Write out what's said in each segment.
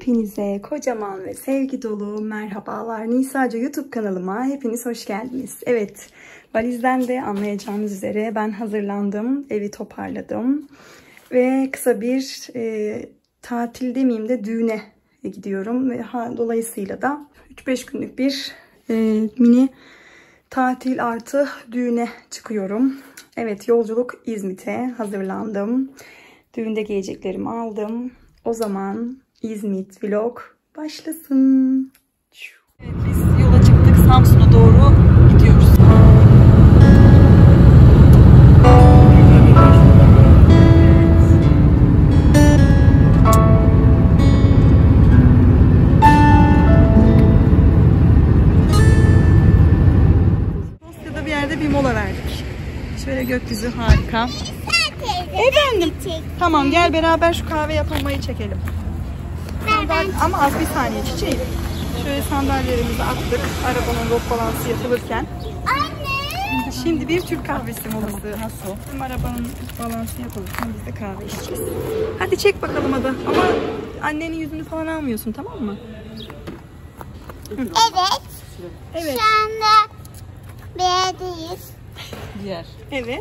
Hepinize kocaman ve sevgi dolu merhabalar. Nisa'cı YouTube kanalıma hepiniz hoş geldiniz. Evet, valizden de anlayacağınız üzere ben hazırlandım, evi toparladım. Ve kısa bir tatil demeyeyim de düğüne gidiyorum. Ve dolayısıyla da 3-5 günlük bir mini tatil artı düğüne çıkıyorum. Evet, yolculuk İzmit'e, hazırlandım. Düğünde giyeceklerimi aldım. O zaman İzmit vlog başlasın. Evet, biz yola çıktık. Samsun'a doğru gidiyoruz. Dosya'da bir yerde bir mola verdik. Şöyle gökyüzü harika. Efendim. Tamam, gel beraber şu kahve yapılmayı çekelim. Ama az bir saniye çiçeğim. Şöyle sandalyelerimizi attık. Arabanın rot balansı yapılırken. Anne. Şimdi bir Türk kahvesi molası. Nasıl? Hem arabanın balansı yapılırken biz de kahve içeceğiz. Hadi çek bakalım hadi. Ama annenin yüzünü falan almıyorsun, tamam mı? Evet. Evet. Şu anda bir yerdeyiz. Diğer. Evet.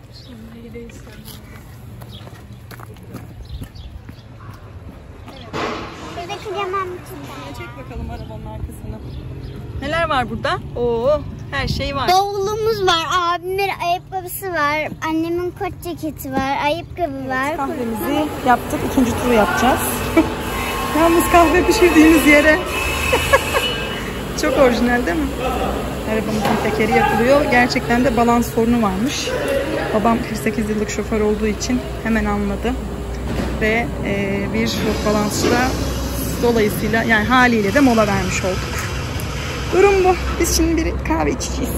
Şurada kıyamam için. Çek bakalım arabanın arkasını. Neler var burada? Oo, her şey var. Bavulumuz var, abimin ayakkabısı var, annemin kot ceketi var, ayakkabı var. Kahvemizi yaptık. İkinci turu yapacağız. Yalnız kahve pişirdiğimiz yere. Çok orijinal değil mi? Arabamızın tekeri yapılıyor. Gerçekten de balans sorunu varmış. Babam 48 yıllık şoför olduğu için hemen anladı. Ve bir rot balansçıda dolayısıyla yani haliyle de mola vermiş olduk. Durum bu. Biz şimdi bir kahve içeceğiz.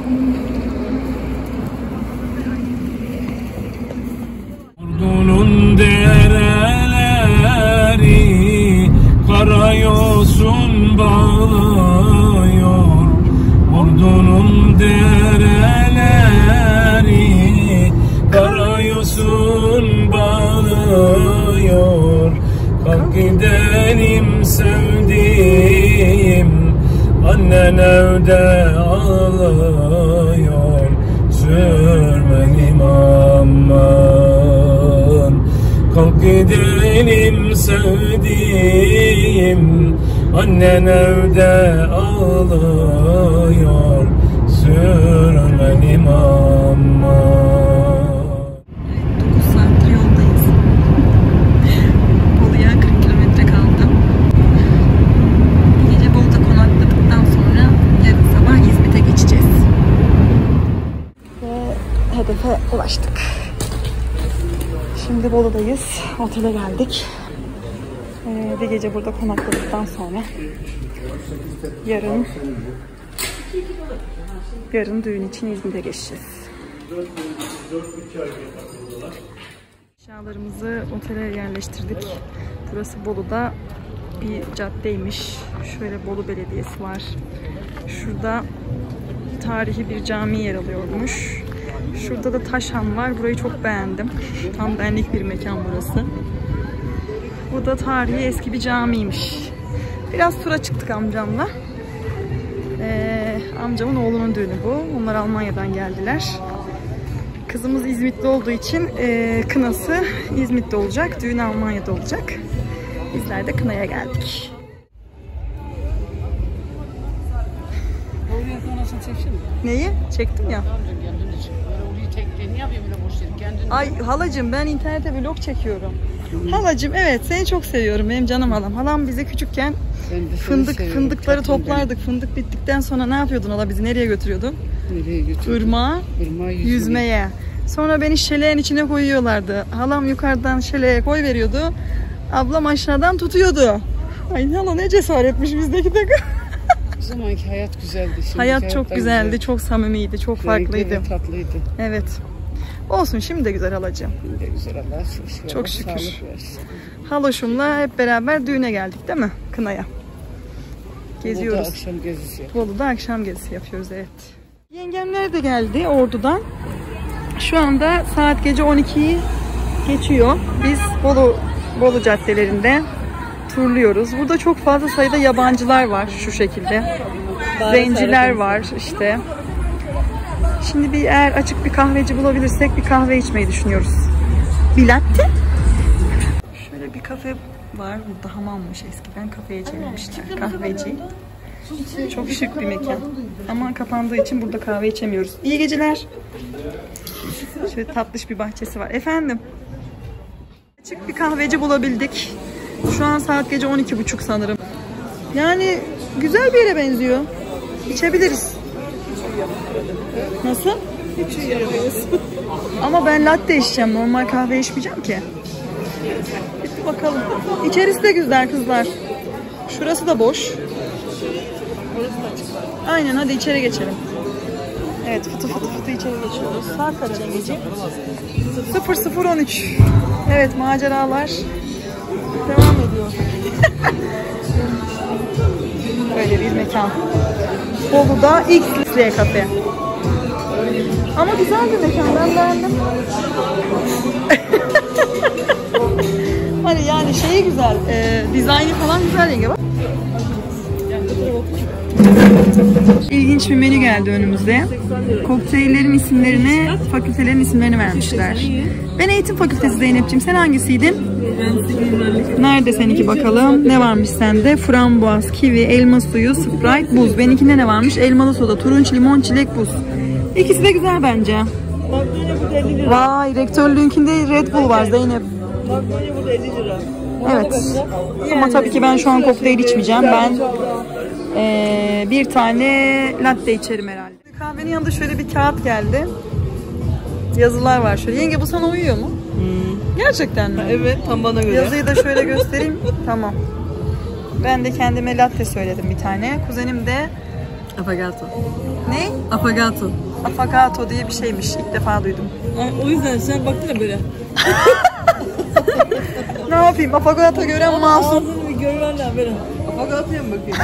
Ordunun dereleri karayosun bağlıyor. Ordunun dereleri karayosun bağlıyor. Kalk gidelim sevdiğim, annen evde ağlıyor. Sürmenim aman. Kalk gidelim sevdiğim, annen evde ağlıyor. Sürmenim aman. 9 saattir yoldayız. Bolu'ya 40 kilometre kaldı. Gece Bolu'da konakladıktan sonra yarın sabah İzmit'e geçeceğiz. Ve hedefe ulaştık. Şimdi Bolu'dayız. Otele geldik. Bir gece burada konakladıktan sonra yarın düğün için İzmit'e geçeceğiz. Eşyalarımızı otele yerleştirdik. Burası Bolu'da bir caddeymiş. Şöyle Bolu Belediyesi var. Şurada tarihi bir cami yer alıyormuş. Şurada da Taşhan var. Burayı çok beğendim. Tam benlik bir mekan burası. Bu da tarihi eski bir camiymiş. Biraz tura çıktık amcamla. Amcamın oğlunun düğünü bu. Onlar Almanya'dan geldiler. Kızımız İzmitli olduğu için kınası İzmit'te olacak. Düğün Almanya'da olacak. Bizler de kınaya geldik. Neyi? Çektim ya. Ay halacığım, ben internete vlog çekiyorum. Halacığım, evet, seni çok seviyorum, benim canım halam. Halam bize küçükken fındıkları toplardık. Fındık bittikten sonra ne yapıyordun hala, bizi nereye götürüyordun? Nereye götürüyordun? Irmağa yüzmeye. Sonra beni şeleğin içine koyuyorlardı. Halam yukarıdan şeleğe koy veriyordu. Ablam aşağıdan tutuyordu. Ay hala ne cesaretmiş bizdeki takım. O zamanki hayat güzeldi. Şimdiki hayat çok güzeldi, güzel. çok samimiydi, çok farklıydı. Renkli, tatlıydı. Evet. Olsun, şimdi de güzel halacığım. Şimdi de güzel, Allah'a şükür. Çok şükür. Sağlık versin. Haloşumla hep beraber düğüne geldik değil mi? Kınaya. Geziyoruz. Bolu'da akşam gezisi. Bolu'da akşam gezisi yapıyoruz, evet. Yengemler de geldi Ordu'dan. Şu anda saat gece 12'yi geçiyor. Biz Bolu caddelerinde turluyoruz. Burada çok fazla sayıda yabancılar var şu şekilde. Zenciler var işte. Şimdi eğer açık bir kahveci bulabilirsek bir kahve içmeyi düşünüyoruz. Bir latte. Şöyle bir kafe var. Burada hamammış eskiden. Kafeye çevirmişler. Kahveci. Çok şık bir mekan. Ama kapandığı için burada kahve içemiyoruz. İyi geceler. Şöyle tatlış bir bahçesi var. Efendim? Açık bir kahveci bulabildik. Şu an saat gece 12.30 sanırım. Yani güzel bir yere benziyor. İçebiliriz. Nasıl? Hiç uyuyamayız. Ama ben latte içeceğim. Normal kahve içmeyeceğim ki. Bitti bakalım. İçerisi de güzel kızlar. Şurası da boş. Aynen, hadi içeri geçelim. Evet, fıtı içeri geçiyoruz. Saat kaç yengeciğim? 00:13. Evet, maceralar devam ediyor. Böyle bir mekan. Bolu'da X kafe. Ama güzel bir mekan, ben beğendim. Hani yani şeyi güzel, dizaynı falan güzel yenge bak. İlginç bir menü geldi önümüze. Kokteyllerin isimlerini, fakültelerin isimlerini vermişler. Ben eğitim fakültesi Zeynep'ciğim. Sen hangisiydin? Nerede seninki bakalım? Ne varmış sende? Frambuaz, kivi, elma suyu, Sprite, buz. Benimkinde ne varmış? Elmalı soda, turunç, limon, çilek, buz. İkisi de güzel bence. Vay, rektörlüğünkinde Red Bull var Zeynep. Magnolia burada 50 lira. Evet. Ama tabii ki ben şu an kokteyl içmeyeceğim. Ben bir tane latte içerim herhalde. Kahvenin yanında şöyle bir kağıt geldi. Yazılar var şöyle. Yenge bu sana uyuyor mu? Gerçekten mi? Evet, tam bana göre. Yazıyı da şöyle göstereyim. Tamam. Ben de kendime latte söyledim bir tane. Kuzenim de Affogato. ne? Affogato. Affogato diye bir şeymiş. İlk defa duydum. O yüzden sen baktın böyle. Ne yapayım? Affogato gören masum. Ağzını bir görmenler böyle. Affogato'ya mı bakıyorsun?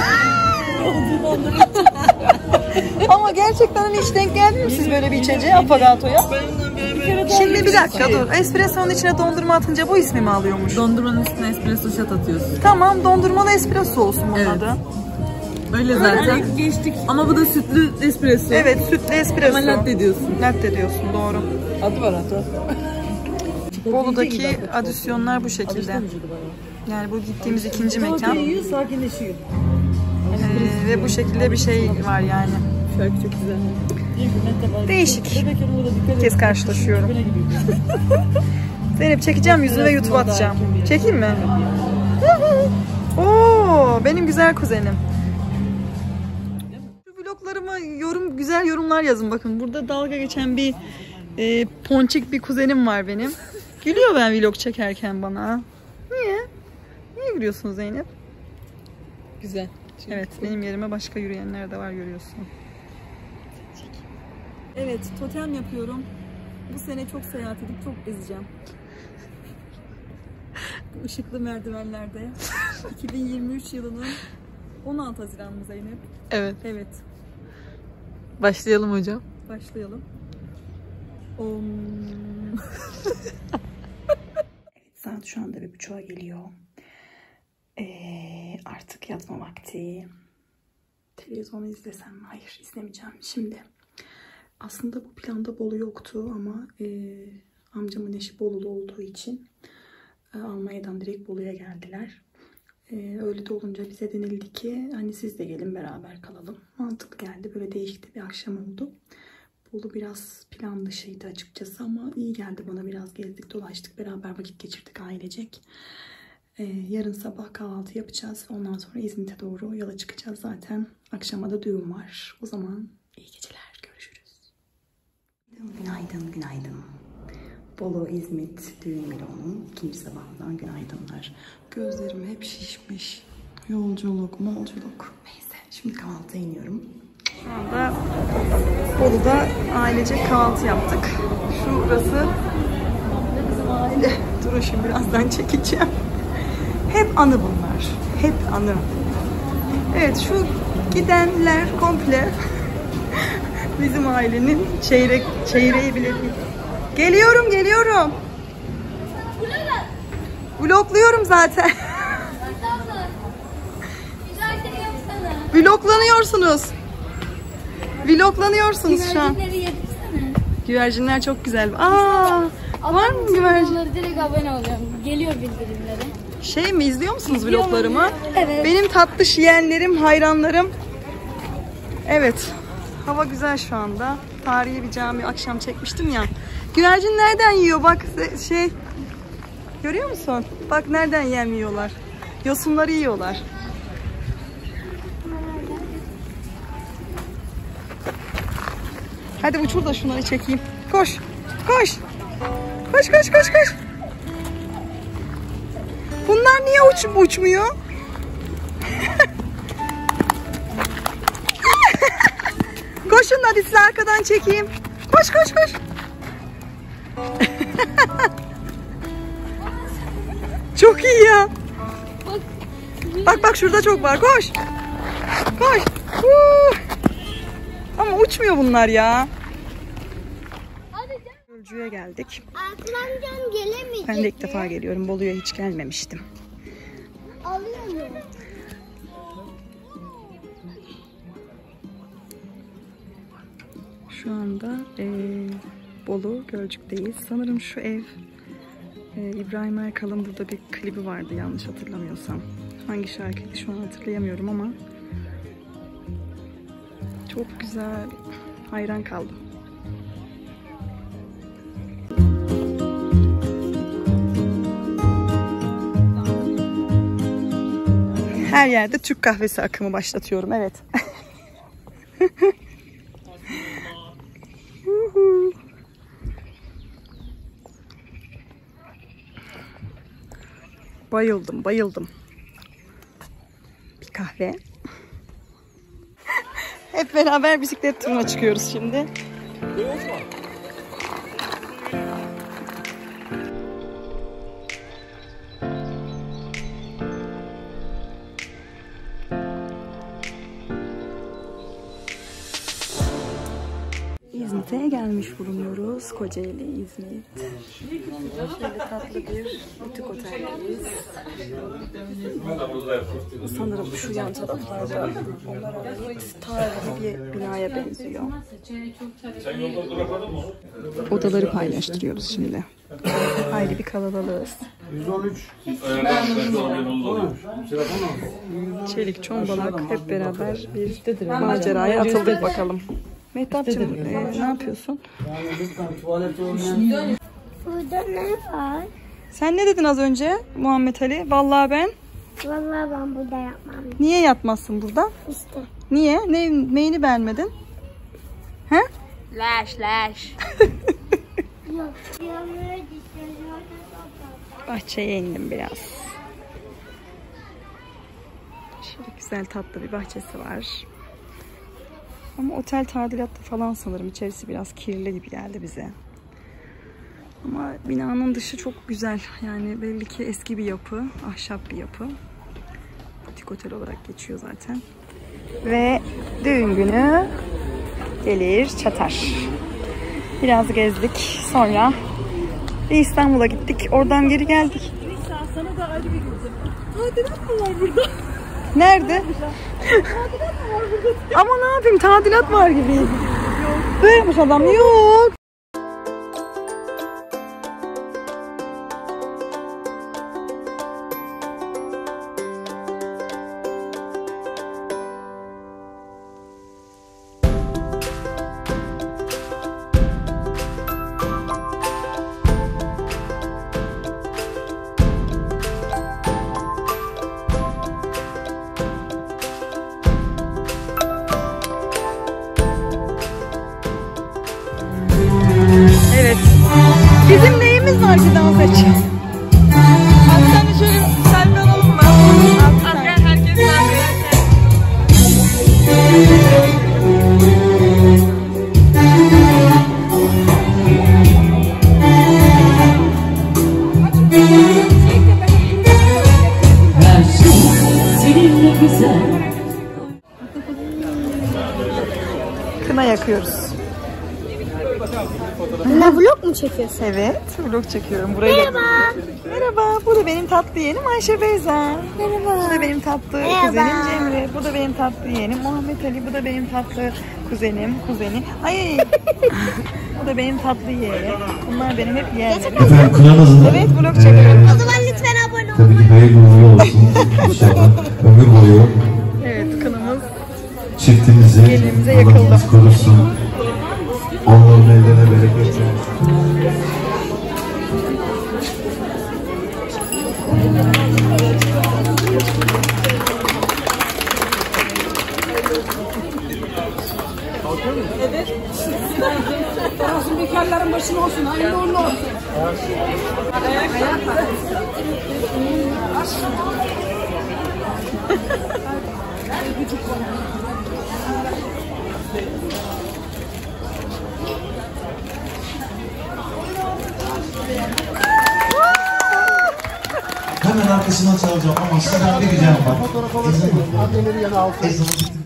Ama gerçekten hani hiç denk geldi mi siz böyle bir içeceğe? Affogato'ya? Şimdi bir dakika dur. Espresso'nun içine dondurma atınca bu ismi mi alıyormuş? Dondurmanın üstüne espresso shot atıyorsun. Tamam, dondurmalı espresso olsun bunun Evet. adı. Öyle zaten. Geçtik. Ama bu da sütlü espresso. Evet, sütlü espresso. Ama latte diyorsun. Latte diyorsun, doğru. Adı var adı. Bolu'daki adisyonlar bu şekilde. Yani bu gittiğimiz ikinci mekan. Sakinleşiyor. Ve bu şekilde bir şey var yani. Şarkı çok güzel. Değişik. İlk kez karşılaşıyorum. Zeynep çekeceğim yüzünü ve YouTube'a atacağım. Çekeyim mi? Oo, benim güzel kuzenim. Şu vloglarıma güzel yorumlar yazın bakın. Burada dalga geçen bir ponçik bir kuzenim var benim. Gülüyor ben vlog çekerken bana. Niye? Niye gülüyorsun Zeynep? Güzel. Evet, benim yerime başka yürüyenler de var, görüyorsun. Evet, totem yapıyorum. Bu sene çok seyahat edip çok gezeceğim. Bu ışıklı merdivenlerde. 2023 yılının 16 Haziran mı Zeynep? Evet. Evet, Başlayalım hocam. başlayalım. Evet, saat şu anda 1:30'a geliyor. Artık yatma vakti. Televizyonu izlesem mi? Hayır, izlemeyeceğim. Şimdi aslında bu planda Bolu yoktu ama amcamın eşi Bolulu olduğu için Almanya'dan direkt Bolu'ya geldiler. Öyle de olunca bize denildi ki hani siz de gelin beraber kalalım. Mantıklı geldi. Böyle değişik de bir akşam oldu. Bolu biraz plan dışıydı açıkçası ama iyi geldi bana. Biraz gezdik dolaştık, beraber vakit geçirdik ailecek. Yarın sabah kahvaltı yapacağız. Ondan sonra İzmit'e doğru yola çıkacağız zaten. Akşama da düğün var. O zaman iyi geceler. Görüşürüz. Günaydın, günaydın. Bolu, İzmit, düğün vlogunun ikinci sabahından günaydınlar. Gözlerim hep şişmiş. Yolculuk, molculuk. Neyse, şimdi kahvaltıya iniyorum. Şu anda Bolu'da ailecek kahvaltı yaptık. Şurası bizim aile. Durun şimdi birazdan çekeceğim. Hep anı bunlar. Hep anı. Evet, şu gidenler komple bizim ailenin çeyreği bile değil. Geliyorum. Vlogluyorum zaten. Vloglanıyorsunuz. Vloglanıyorsunuz şu an. Güvercinler çok güzel. Var mı güvercin? Direkt abone oluyorum. Geliyor bildirimleri. Şey mi, izliyor musunuz vloglarımı? Evet. Benim tatlış yeğenlerim, hayranlarım. Evet. Hava güzel şu anda. Tarihi bir cami akşam çekmiştim ya. Güvercin nereden yiyor? Bak şey. Görüyor musun? Bak nereden yemiyorlar. Yosunları yiyorlar. Hadi uçur da şunları çekeyim. Koş. Koş. Koş koş koş koş. Bunlar niye uçmuyor? Koşun hadi, size arkadan çekeyim. Koş koş koş. Çok iyi ya. Bak bak şurada çok var. Koş. Koş. Ama uçmuyor bunlar ya. Gölcüğe geldik. Atlancan gelemeyecek. Ben de ilk defa geliyorum. Bolu'ya hiç gelmemiştim. Alıyor mu? Şu anda Bolu Gölcük'teyiz. Sanırım şu ev İbrahim Erkal'ın burada bir klibi vardı yanlış hatırlamıyorsam. Hangi şarkıydı şu an hatırlayamıyorum ama çok güzel. Hayran kaldım. Her yerde Türk kahvesi akımı başlatıyorum. Evet. Bayıldım, bayıldım. Bir kahve. Hep beraber bisiklet turuna çıkıyoruz şimdi. İzmit'e gelmiş bulunuyoruz. Kocaeli, İzmit. Şöyle tatlı bir butik oteldeyiz. Sanırım şu yan taraflarda onlara ait tarihi bir binaya benziyor. Odaları paylaştırıyoruz şimdi. Hayli bir kalabalığız. 113. Çelik, Çombalak hep beraber bir maceraya atıldık bakalım. Mehtap'cığım ne yapıyorsun? Burada ne var? Sen ne dedin az önce Muhammed Ali? Vallahi ben. Vallahi ben burada yapmam. Niye yatmazsın burada? İşte. Niye? Neyini beğenmedin? He? Leş. Yok. Bahçeye indim biraz. Şöyle güzel tatlı bir bahçesi var. Ama otel tadilatta falan sanırım. İçerisi biraz kirli gibi geldi bize. Ama binanın dışı çok güzel. Yani belli ki eski bir yapı. Ahşap bir yapı. Butik otel olarak geçiyor zaten. Ve düğün günü gelir çatar. Biraz gezdik. Sonra İstanbul'a gittik. Oradan geri geldik. Sana da ayrı bir güzel. Tadilat mı var burada? Nerede? Tadilat mı var burada? Ama ne yapayım, tadilat var gibi. Böylemiş adam. Yok. Evet. Bizim neyimiz var ki dans edeceğiz? Hadi sen de şöyle selfie alalım mı? Gel herkes arkadaşlar. Her şey seninle güzel. Kına yakıyoruz. Yine vlog mu çekiyorsun? Evet, vlog çekiyorum. Burayı Merhaba. Merhaba, bu da benim tatlı yeğenim Ayşe Beyza. Merhaba. Bu da benim tatlı Merhaba. kuzenim Cemre. Bu da benim tatlı yeğenim Muhammed Ali. Bu da benim tatlı kuzeni. Ay. Bu da benim tatlı yeğenim. Bunlar benim hep yeğenlerim. Efendim kınanızda Evet, vlog çekiyorum. O zaman lütfen abone ol. tabii ki hayırlı uğurlu olsun inşallah. Ömür boyu Evet, kınamız. çiftimizi Elimize yakıldı. Allah'ımız korusun. Onların ellerine bereket versin. Olsun bekarların başına olsun. Hayırlı uğurlu olsun. Hemen arkasından çalacağım ama sizden bir ricam var. Ezan okuyorum. Ezanı